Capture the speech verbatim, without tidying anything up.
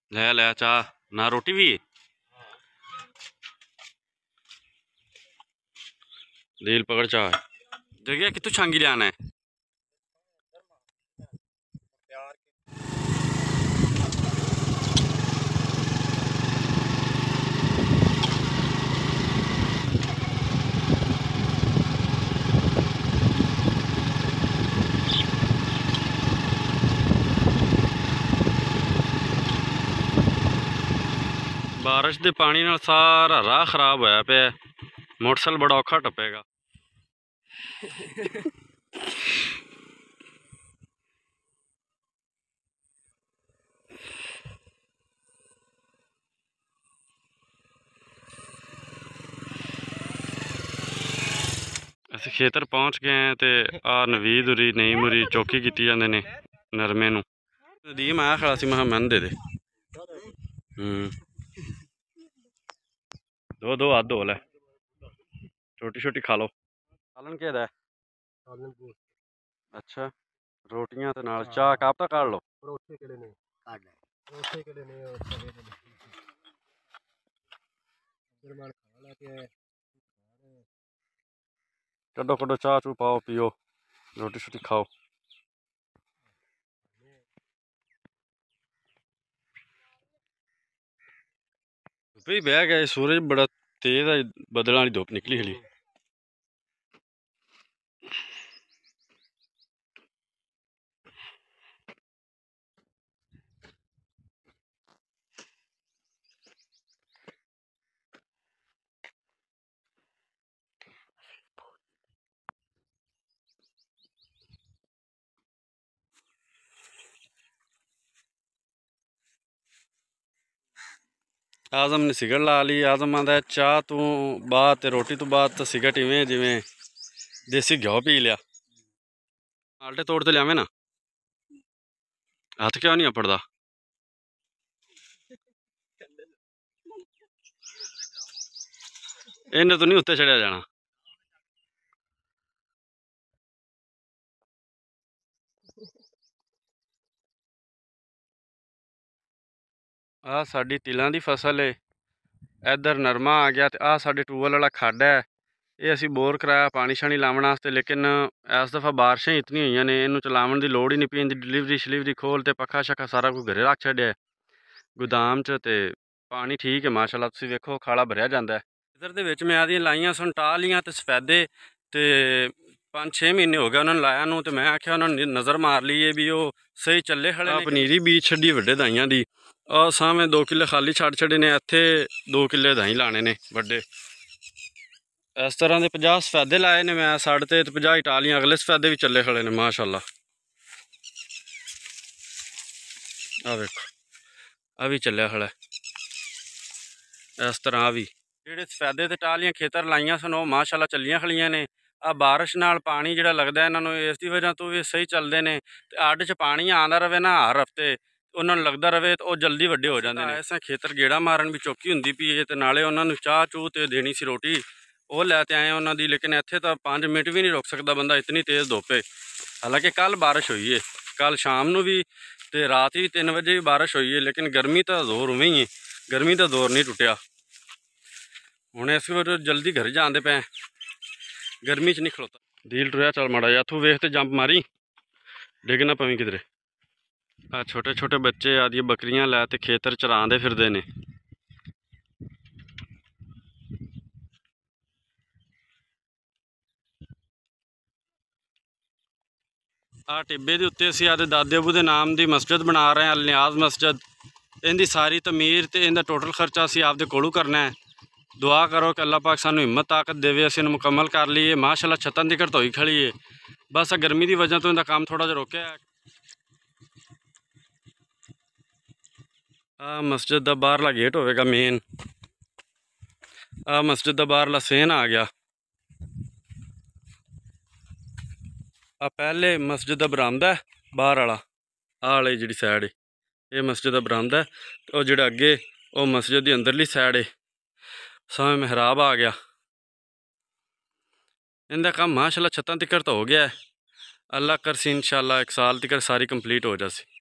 ले ले चाह ना रोटी भी दिल पकड़ चाह देखिए कितू छांगी लियाना है। बारिश के पानी नाल सारा राह खराब होया पे मोटरसाइकिल बड़ा औखा टपेगा। ਅਸੀਂ खेतर पहुँच गए हैं तो आ नवीद उरी नई मुरी चौकी की जाते ने नरमे नू नदीम आया खड़ा सी मैं मन दे दे दो दो हद हो लै छोटी छोटी खा लो सालन के दा अच्छा रोटियां ते नाल चाह कप तक काट लो कड्डो कड्डो चाह चू पाओ पियो रोटी शोटी खाओ। भाई बह गए सूरज बड़ा तेज है बदलों वाली धुप निकली खड़ी। आजम ने सिगट ला ली। आजम आंदा चाह तू बाद ते रोटी तो बाद तो सिगट इवें जिवें देसी घ्यो पी लिया। आल्टे तोड़ ते लियावे ना हथ क्यों नहीं अपड़दा। इन्हें तो नहीं उत्ते चढ़िया जाना। आ साडी तिलों की फसल है। इधर नरमा आ गया। आ साडे टूबल वाला खड्ड है। ये असी बोर कराया पानी शानी लावन वास्ते लेकिन इस दफ़ा बारिशें इतनी हुई ने इनू चलावन की लोड़ ही नहीं पी। डिलीवरी शलीवरी खोल ते पखा शखा सारा कुछ घरे रख छड्या गोदाम च ते पानी ठीक है माशाअल्लाह। तुसीं वेखो खाला भरिया जांदा है। इधर दे विच मैं आदियां लाइयां सन टालियां ते सफेदे ते पाँच छे महीने हो गए उन्होंने लाया नूं ते मैं आख्या उन्होंने नज़र मार ली है भी वो सही चले खड़े ने। पनीरी बीज छड्डी वड्डे दाइयां दी आ सामने दो किले खाली छड़ छड़े ने इत्थे दो किले दाई लाने ने वड्डे। इस तरह के पचास सफेदे लाए ने मैं साढ़े ते पचास टालियां अगले सफेदे भी चले खड़े ने माशाअल्लाह। आ वेखो आ भी चलिया खड़ा इस तरह भी जेडे सफेदे ते टालियां खेतर लाइया सन वो माशाअल्लाह चलियां खड़ियां ने। आ बारिश नाल पानी जिहड़ा लगदा इन्हां इसकी वजह तो भी सही चलते हैं। अड्ड च पानी आंदा रवे ना हर हफ्ते उन्होंने लगता रवे तो जल्दी वड्डे हो जाते हैं। इस खेतर गेड़ा मारन भी चौकी होंगी पी है तो नाले उन्होंने चाह चूह तो देनी सी रोटी वो लैते आए उन्होंने। लेकिन इत्थे तो पाँच मिनट भी नहीं रुक सकता बंदा इतनी तेज़ धुप है। हालांकि कल बारिश हुई है कल शाम को भी तो रात भी तीन बजे भी बारिश हुई है लेकिन गर्मी तो जोर उवें ही है। गर्मी का जोर नहीं टुटिया। हुणे इस वजह जल्दी घर जाते पे गर्मी च नहीं खलोता। दिल टुरया चल माड़ा जा तू वेख ते जंप मारी डिग ना पवी किधरे। आ छोटे छोटे बच्चे आदि बकरियां लै ते खेतर चरांदे फिरदे ने। आ टिब्बे के उत्ते असीं आदे दादे अबू के नाम की मस्जिद बना रहे हैं अल नियाज मस्जिद। इनकी सारी तमीर तो इनका टोटल खर्चा असीं आपदे कोलों करना है। दुआ करो कि अल्लाह पाक सानू हिम्मत ताकत देवे असीं इन्हूं मुकम्मल कर लीए। माशाअल्लाह छत्तां तिकड़ धोई खड़ी है बस गर्मी की वजह तो इनका काम थोड़ा जिहा रोकिया है। आ मस्जिद का बाहरला गेट होगा मेन। आ मस्जिद का बाहरला सेन आ गया। आ पहले मस्जिद का बरामदा है बाहर वाला आ वाली जी सैड है ये मस्जिद का बरामदा है। तो जो अगे वो मस्जिद की अंदरली सैड है सामने मेहराब आ गया। इनका काम माशाअल्लाह छत्तां तिकड़ तो हो गया है। अल्लाह कर सी इंशाअल्लाह एक साल तिकड़ सारी कंप्लीट हो जासी।